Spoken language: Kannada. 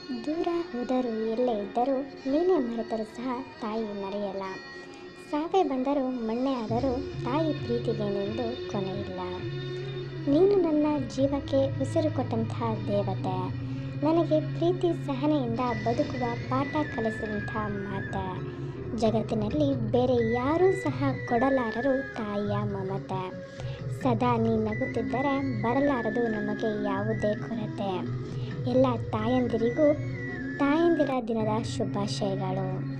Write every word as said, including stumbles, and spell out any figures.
ದೂರ ಹೋದರೂ ಎಲ್ಲೇ ಇದ್ದರೂ ನೀನೇ ಮರೆತರೂ ಸಹ ತಾಯಿ ಮರೆಯಲ್ಲ. ಸಾವೇ ಬಂದರೂ ಮಣ್ಣೆ ಆದರೂ ತಾಯಿ ಪ್ರೀತಿಗೇನೆಂದು ಕೊನೆಯಿಲ್ಲ. ನೀನು ನನ್ನ ಜೀವಕ್ಕೆ ಉಸಿರು ಕೊಟ್ಟಂತಹ ದೇವತೆ, ನನಗೆ ಪ್ರೀತಿ ಸಹನೆಯಿಂದ ಬದುಕುವ ಪಾಠ ಕಲಿಸಿದಂತಹ ಮಾತೆ. ಜಗತ್ತಿನಲ್ಲಿ ಬೇರೆ ಯಾರೂ ಸಹ ಕೊಡಲಾರರು ತಾಯಿಯ ಮಮತೆ. ಸದಾ ನೀ ನಗುತ್ತಿದ್ದರೆ ಬರಲಾರದು ನಮಗೆ ಯಾವುದೇ ಕೊರತೆ. ಎಲ್ಲ ತಾಯಂದಿರಿಗೂ ತಾಯಂದಿರ ದಿನದ ಶುಭಾಶಯಗಳು.